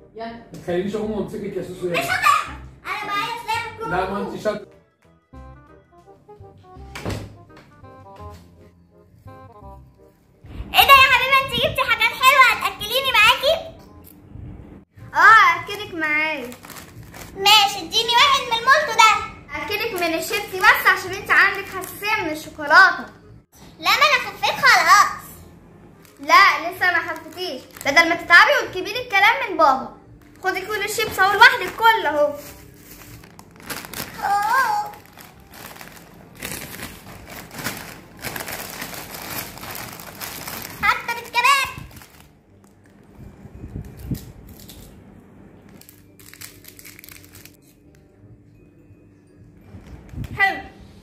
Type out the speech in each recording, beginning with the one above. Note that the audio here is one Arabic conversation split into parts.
يلا ما تخلينيش اقوم وامسكك يا سوسو. مش هقع، انا بعرف لعب. لا ما انت شاطره. ايه ده يا حبيبه، انت جبتي حاجات حلوه، هتاكليني معاكي؟ اكلك معايا. ماشي، اديني واحد من المولتو ده. اكلك من الشيبسي بس عشان انت عندك حساسيه من الشوكولاته. لا ما انا خفيت خلاص. لا لسه ما خفتيش، بدل ما تتعبي وتجيبي لي الكلام من بابا. خدي كل الشيبس اهو لوحدك كله اهو. حتى بالكباب. حلو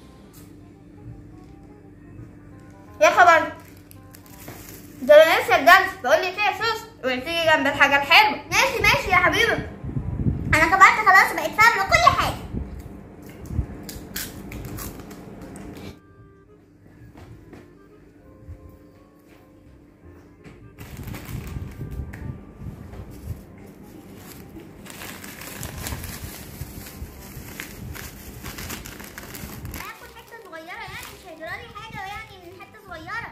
يا خبر، ده انا لسه الجنس بقول لك ايه يا سوس، وتيجي جنب الحاجه الحلوه. ماشي ماشي يا حبيبي، انا كبرت خلاص بقيت فاهمه كل حاجه. هاخد حته صغيره يعني، مش هيجرالي حاجه يعني من حته صغيره.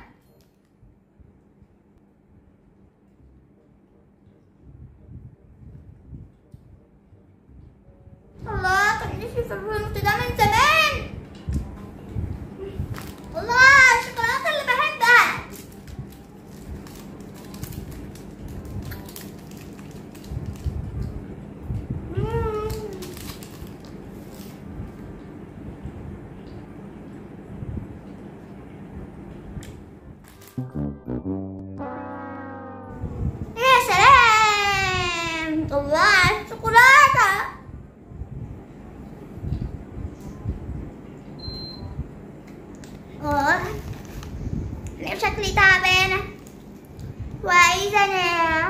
الله، كان نفسي في الرمت ده من زمان. والله الشوكولاته اللي بحبها. يا سلام، الله على الشوكولاته. انا شكلي تعبانه وعايزه انام.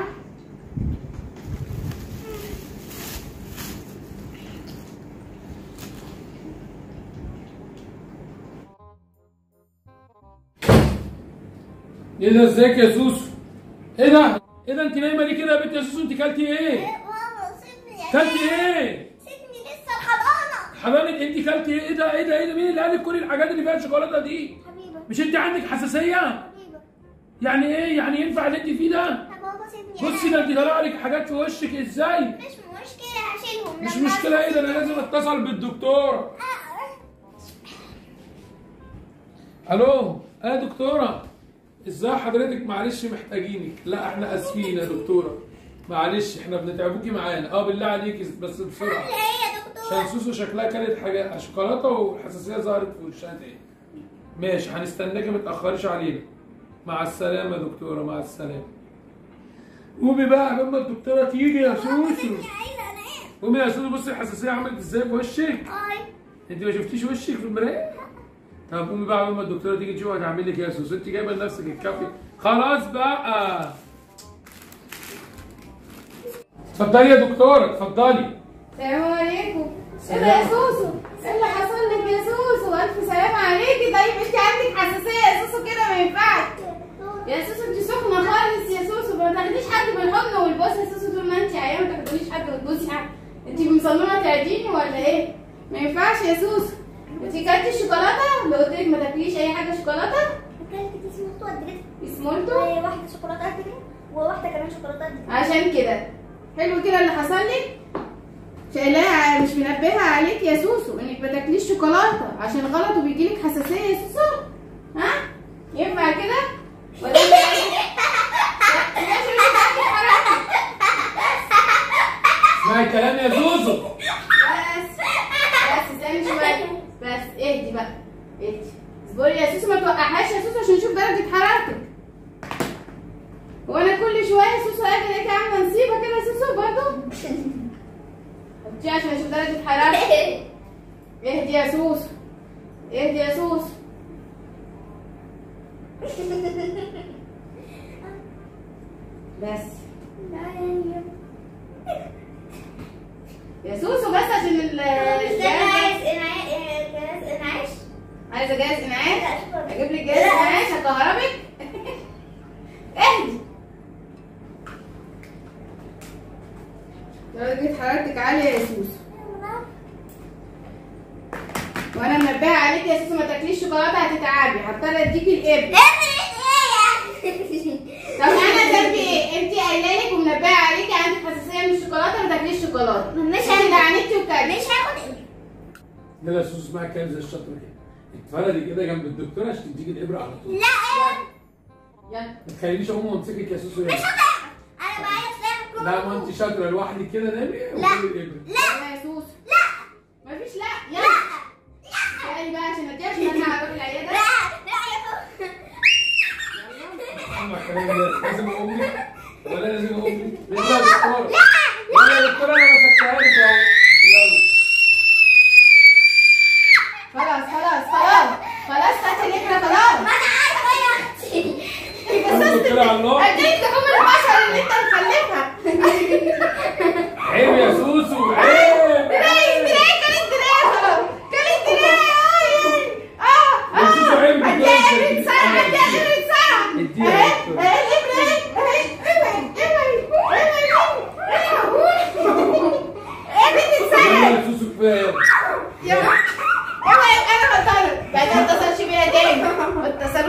ايه ده؟ ازيك يا سوسو؟ ايه ده؟ ايه ده انت نايمه ليه كده يا بنت يا سوسو؟ انت كلتي ايه؟ ماما سيبني يا كلتي شيخ. ايه؟ سيبني لسه الحضانه. حضانه انت كلتي ايه؟ ايه ده؟ ايه ده؟ ايه ده؟ مين اللي قال لك كل الحاجات اللي فيها شوكولاته دي؟ حبيبه مش انت عندك حساسيه؟ حبيبه يعني ايه؟ يعني ينفع اللي انت فيه ده؟ يا بابا سيبني. بصي ده انت طالع لك حاجات في وشك ازاي؟ مش مشكله هشيلهم. مش لما مشكله. ايه ده؟ انا لازم اتصل بالدكتور. الو يا دكتوره، ازاي حضرتك؟ معلش محتاجينك. لا احنا اسفين يا دكتوره، معلش احنا بنتعبوكي معانا. بالله عليكي بس بسرعه، ايه يا دكتور؟ عشان سوسو شكلها كانت حاجه شوكولاته والحساسيه ظهرت في وشها تاني. ماشي هنستناكي، ما تاخريش علينا. مع السلامه يا دكتوره، مع السلامه. قومي بقى قبل ما الدكتوره تيجي يا سوسو. عايزه انام. قومي يا سوسو، بصي الحساسيه عملت ازاي في وشك. انت ما شفتيش وشك في المرايه؟ طب قومي بقى قبل ما الدكتوره تيجي تشوف هتعمل لك ايه يا سوسو. انت جايبه لنفسك الكافي خلاص بقى. اتفضلي يا دكتوره، اتفضلي. السلام عليكم. ايه ده يا سوسو؟ ايه اللي حصل لك يا سوسو؟ الف سلام عليكي. طيب انت عندك حساسيه يا سوسو، كده ما ينفعش يا سوسو. انت سخنه خالص يا سوسو، ما تاخديش حد بالحضن والبوس يا سوسو. طول ما انت عيانه ما تاخديش حد وتبوسي حد. انت مصممه تعديني ولا ايه؟ ما ينفعش يا سوسو. انت كلتي الشوكولاته اللي قلت لك ما تاكليش اي حاجه شوكولاته. اكلت كيس مولتو قد كده. اسمولتو واحده شوكولاته قد كده وواحده كمان شوكولاته قد كده. عشان كده حلو كده اللي حصل لك. شايلاها مش منبهه عليك يا سوسو انك ما تاكليش شوكولاته عشان غلط وبيجيلك حساسيه يا سوسو. ها ينفع كده ولا انت اسمعي كلام يا زوزو. بس استني شويه بس. اهدي بقى، اهدي اصبري يا سوسو، ما توقعهاش يا سوسو عشان نشوف درجه حرارتك. وانا كل شويه سوسو اجي الاقيكي عامله نصيبه كده يا سوسو برضه. حطيها عشان اشوف درجه حرارتك. اهدي يا سوسو، اهدي يا سوسو. بس يا سوسو بس عشان انعاش. عايزه جهاز انعاش؟ اجيب لك جهاز انعاش هكهربك. اهدي درجة حرارتك عالية يا سوسو. وانا منبهة عليكي يا سوسو ما تاكليش شوكولاتة هتتعبي، هضطر اديكي الابره. طب انا ذنبي ايه؟ انتي قايله لك ومنبهة عليكي عندك حساسية من الشوكولاتة ما تاكليش شوكولاتة. مش انتي لعنتي وكلتي. مش هاخد ابره. لا يا سوسو اسمعي الكلام زي الشطره كده. اتفردي كده جنب الدكتوره عشان تديكي الابره على طول. لا يلا ما تخلينيش اقوم وامسكك يا سوسو. مش هتعرف. انا معايا سلاح. لا ما انت شاطره لوحدك كده نامي لا. وخدي الابره. لا يا سوسو. لا مفيش لا. يلا تعالي بقى عشان اديها عشان انا هروح العيادة. لا يا فوق. اسمع الكلام ده لازم اقوم لك ولا لازم اقوم لك؟ يلا يا دكتوره. يلا يا دكتوره انا مسكتها لك اهو. يلا. خلاص هاتي الابره خلاص. ما انا عارفه يا اختي. الدكتوره على الله. اديك لحوم البشر اللي انت مخلفها. عيب يا سوسو عيب. دراعي كانت دراعي يا سوسو عيب. اديها ابره ساعة اديها ابره ساعة. اديها يلا يا سوسو كفايه. اوعي انا غلطانه. ما تتصلش بيها تاني. ما تتصلش